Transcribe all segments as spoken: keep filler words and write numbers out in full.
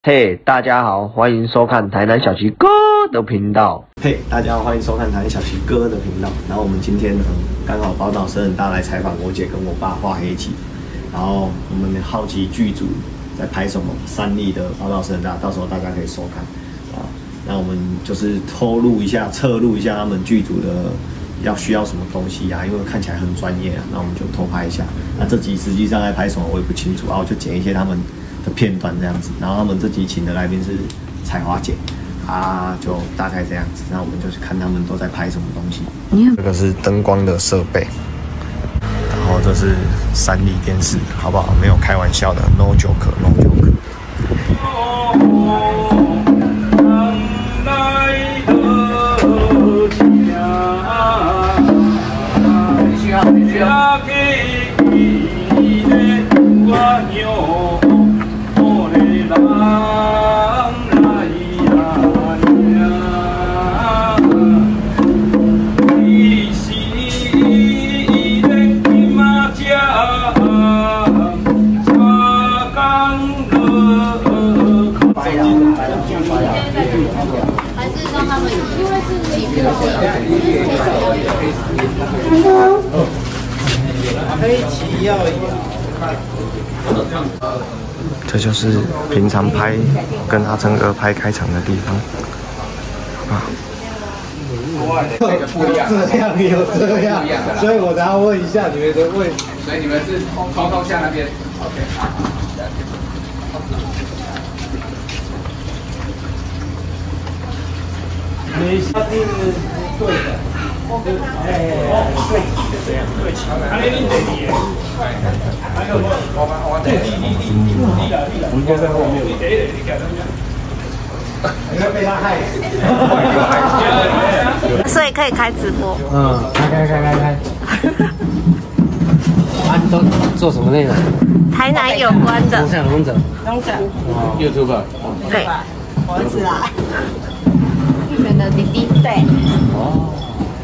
嘿， hey, 大家好，欢迎收看台南小齐哥的频道。 嘿， hey, 大家好，欢迎收看台南小齐哥的频道。然后我们今天呢，刚好宝岛神很大来采访我姐跟我爸画黑棋，然后我们好奇剧组在拍什么，三立的宝岛神很大，到时候大家可以收看啊。那我们就是偷录一下、侧录一下他们剧组的要需要什么东西啊，因为看起来很专业啊，那我们就偷拍一下。那这集实际上在拍什么我也不清楚，然后我就剪一些他们的片段这样子，然后他们这集请的来宾是彩华姐，啊，就大概这样子。那我们就是看他们都在拍什么东西。这个是灯光的设备，然后这是三立电视，好不好？没有开玩笑的 ，no joke，no joke。这就是平常拍跟阿成哥拍开场的地方啊。 这样有这样，所以我才要问一下你们的位置。 所以你们是通通通向那边 ，OK。 你下定对的。哎哎哎，对，这样对齐。啊，你你对的。还有我，我我对，你你你你了你了，应该在后面。你对的，你搞什么？你会被他害死。 所以可以开直播。 嗯，开开开开开。啊，你都做什么内容？ 台南有关的。 龙者龙者。 龙者。 YouTube。 对。儿子啦。玉泉的弟弟。对。哦。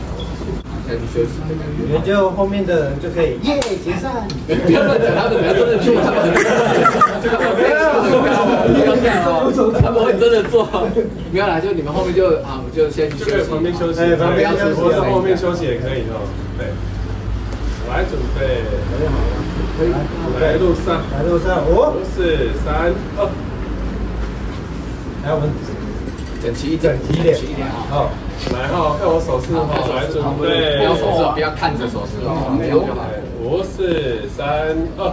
你们就后面的人就可以耶解散。 不要乱讲，他们不要真的去，这个不要不要这样哦，他们会真的做。不要啦，就你们后面就啊，就先去休息，旁边休息， 旁边休息，或者后面休息也可以哦。对，来准备，可以好，来路上， 来路上，五、 四、三、二。 来，我们整齐一整齐一点， 好。来哈，看我手势哈，来准备， 不要手势，不要看着手势哦，没有就好。 五、四、三、二。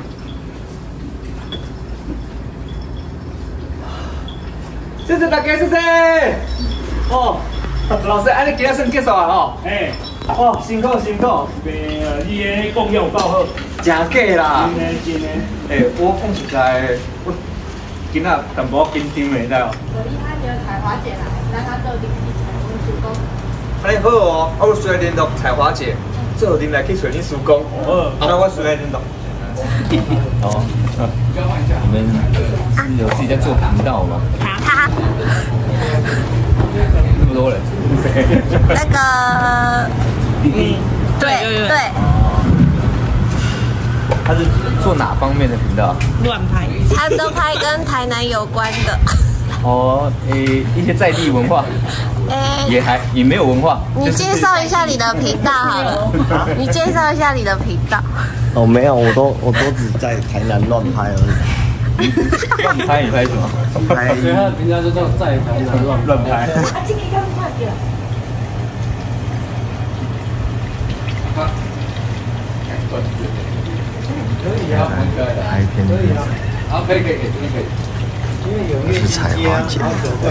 谢谢大家，谢谢。哦，老师，安尼今日算结束啊吼？ 哎，哦，辛苦辛苦，别你的供养够好， 真假啦。 真的真的。 哎，我讲实在，我今仔淡薄紧张的，知道？ 昨天他叫彩华姐来，让她做零基础手工。 安尼好哦，我随联络彩华姐，做恁来去找恁叔公。哦，那我随联络。 哦，你们是有自己在做频道吗？ 他那么多人。 那个，嗯，对对。 他是做哪方面的频道？ 乱拍，他都拍跟台南有关的。 哦，诶，一些在地文化， 诶， 也还也没有文化。 你介绍一下你的频道好了，你介绍一下你的频道。 哦，没有，我都我都只在台南乱拍而已。 乱拍你拍什么？ 拍。 所以他的频道就叫在台南乱乱拍。 啊，这个要不要的？ 好，可以啊， 拍片可以啊。 好，可以可以可以，真的可以。 是彩华姐，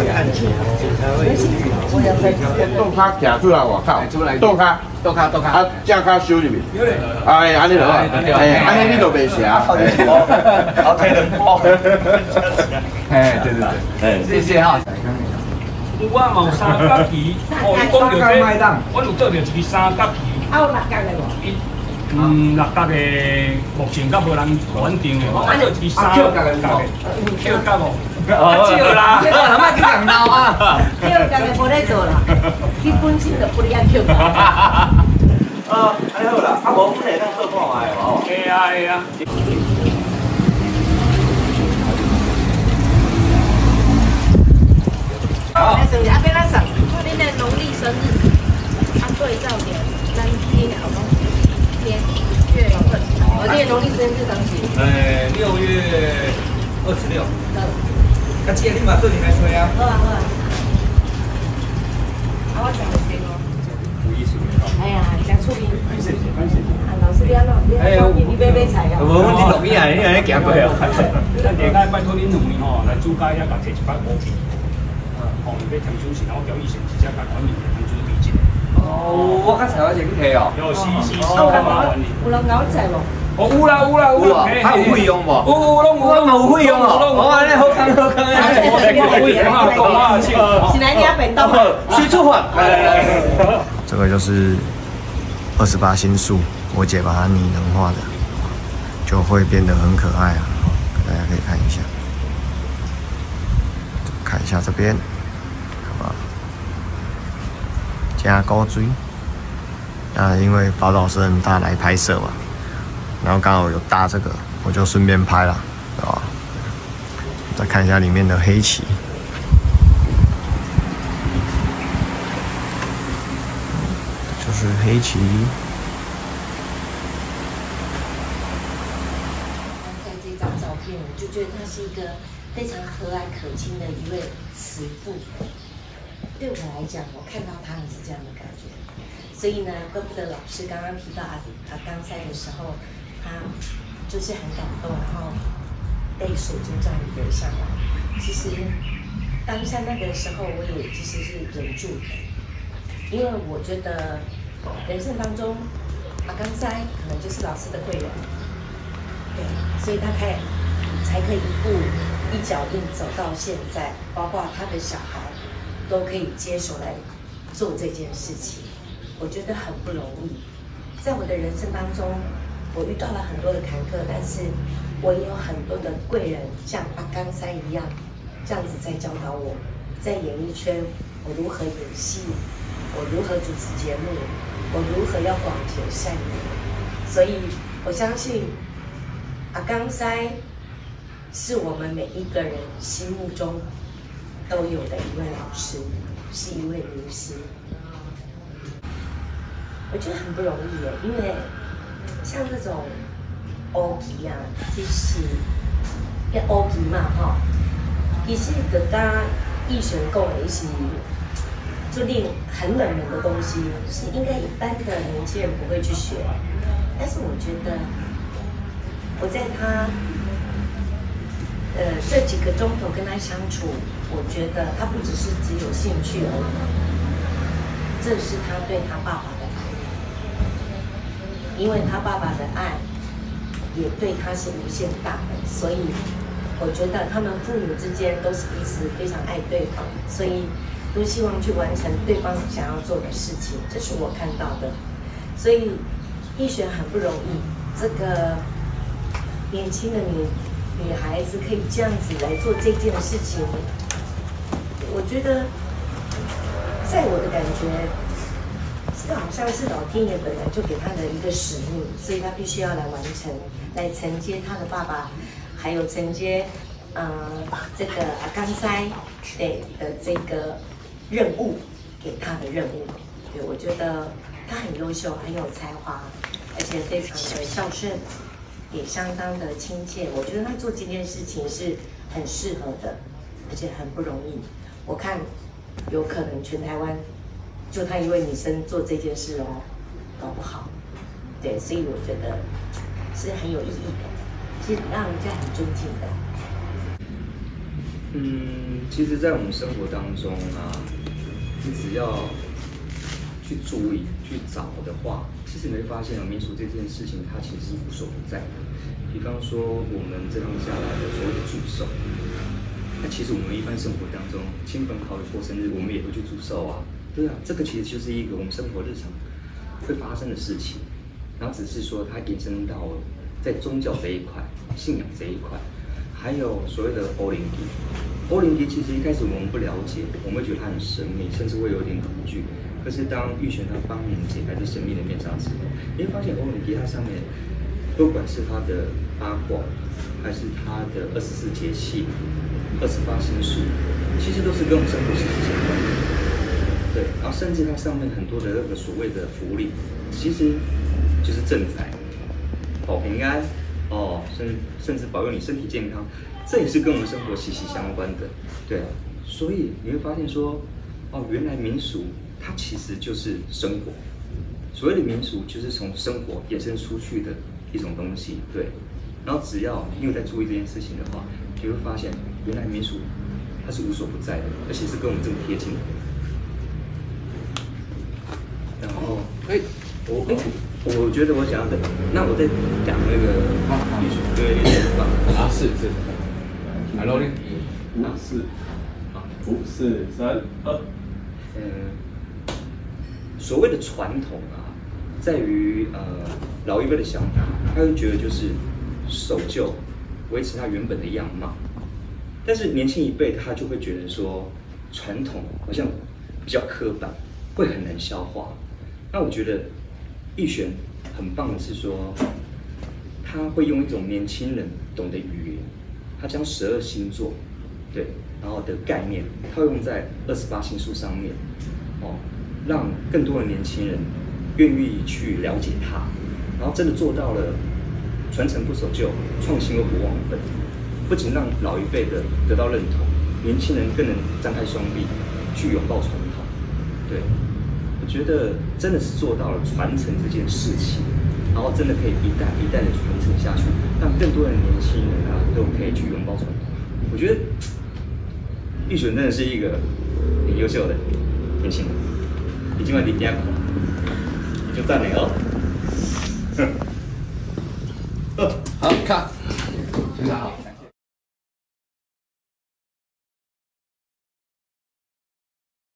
豆卡夹出来外口， 出来豆卡， 豆卡豆卡， 啊，正卡收入面，哎，安尼就好，哎，安尼你就袂邪。 好推人包，哎，对对对，哎，谢谢哈。 我毛三角皮，哦，你讲到这，我有做着一个三角皮。 啊，有六角的无？ 嗯，六角的目前较无人稳定的，我做一个三角的，跳角哦。啊，少啦， 阿妈去养猫啊。 跳角的无咧做啦，基本性就不哩爱跳角。 啊，安尼好啦，啊无，阮下当做看卖哦。 会啊会啊。 我这农历生日当时。 呃，六月二十六。嗯。那今天你把这里来吹啊。 好啊好啊。啊，我讲的对哦。 有意思。 哎呀，想出名。感谢感谢。啊，老师你安怎？哎呀，你买买菜啊？ 无，你弄咩啊？你安尼行过哦。 咱下届拜托恁两位吼来主家遐甲摕一百五千。哦，要添酒钱，然后交易先直接甲管理员通知你进。 哦，我较才我先去摕哦。 有是是是，太麻烦你。 有人搞在无？ 哦，有啦有啦有啦，他有费用无？有有拢有，我嘛有费用哦。哦，安尼好康好康啊！ 是来领便当吗？ 去出发。 这个就是二十八星宿，我姐把它拟人化的，就会变得很可爱啊！大家可以看一下，看一下这边，好不好？加高锥，那因为宝岛是很大来拍摄嘛，然后刚好有搭这个，我就顺便拍了，对吧？再看一下里面的黑旗。就是黑旗。 看这张照片，我就觉得她是一个非常和蔼可亲的一位慈父。对我来讲，我看到她也是这样的感觉。所以呢，怪不得老师刚刚提到阿阿刚赛的时候，他就是很感动，然后泪水就这样流下来。其实当下那个时候，我也其实是忍住的，因为我觉得。人生当中，阿刚塞可能就是老师的贵人，对，所以他才才可以一步一脚印走到现在，包括他的小孩都可以接手来做这件事情，我觉得很不容易。在我的人生当中，我遇到了很多的坎坷，但是我也有很多的贵人，像阿刚塞一样，这样子在教导我，在演艺圈我如何演戏。我如何主持节目？我如何要广结善缘？所以我相信阿刚塞是我们每一个人心目中都有的一位老师，是一位名师。我觉得很不容易耶，因为像这种乌旗啊，就是要乌旗嘛吼，其实就甲艺璇讲的是。就令很冷门的东西，是应该一般的年轻人不会去学。但是我觉得，我在他呃这几个钟头跟他相处，我觉得他不只是只有兴趣而已，这是他对他爸爸的爱，因为他爸爸的爱也对他是无限大的，所以我觉得他们父母之间都是彼此非常爱对方，所以。都希望去完成对方想要做的事情，这是我看到的。所以艺璇很不容易，这个年轻的女女孩子可以这样子来做这件事情，我觉得在我的感觉，这好像是老天爷本来就给她的一个使命，所以她必须要来完成，来承接她的爸爸，还有承接呃这个阿刚塞对的这个。任务给他的任务，对我觉得他很优秀，很有才华，而且非常的孝顺，也相当的亲切。我觉得他做这件事情是很适合的，而且很不容易。我看有可能全台湾就他一位女生做这件事哦，搞不好。对，所以我觉得是很有意义的，是让人家很尊敬的。 嗯，其实，在我们生活当中啊，你只要去注意、去找的话，其实你会发现啊，民俗这件事情它其实是无所不在的。比方说，我们这趟下来的所谓的祝寿，那其实我们一般生活当中，亲朋好友过生日，我们也会去祝寿啊。对啊，这个其实就是一个我们生活日常会发生的事情，然后只是说它延伸到在宗教这一块、信仰这一块。还有所谓的欧灵迪，欧灵迪其实一开始我们不了解，我们会觉得它很神秘，甚至会有点恐惧。可是当玉璇他帮你解开这神秘的面纱之后，你会发现欧灵迪它上面，不管是它的八卦，还是它的二十四节气、二十八星宿，其实都是跟我们生活息息相关的。对，然后甚至它上面很多的那个所谓的符力，其实就是正财。 保平安，哦，甚甚至保佑你身体健康，这也是跟我们生活息息相关的，对啊。所以你会发现说，哦，原来民俗它其实就是生活。所谓的民俗就是从生活衍生出去的一种东西，对。然后只要你有在注意这件事情的话，你就会发现原来民俗它是无所不在的，而且是跟我们这么贴近的。然后，哎，我哎，我觉得我想要的，那我再讲那个艺术，对，历史方啊，是是。Hello， 五四，五四三二。 嗯，所谓的传统啊，在于呃老一辈的想法，他会觉得就是守旧，维持它原本的样貌。但是年轻一辈他就会觉得说，传统好像比较刻板，会很难消化。那我觉得逸璇很棒的是说，他会用一种年轻人懂的语言，他将十二星座，对，然后的概念套用在二十八星宿上面，哦，让更多的年轻人愿意去了解它，然后真的做到了传承不守旧，创新又不忘本，不仅让老一辈的得到认同，年轻人更能张开双臂去拥抱传统，对。我觉得真的是做到了传承这件事情，然后真的可以一代一代的传承下去，让更多的年轻人啊都可以去拥抱传统。我觉得逸璇真的是一个很优秀的年轻人，已经在顶点了，你就赞美哦。 好，看，非常好。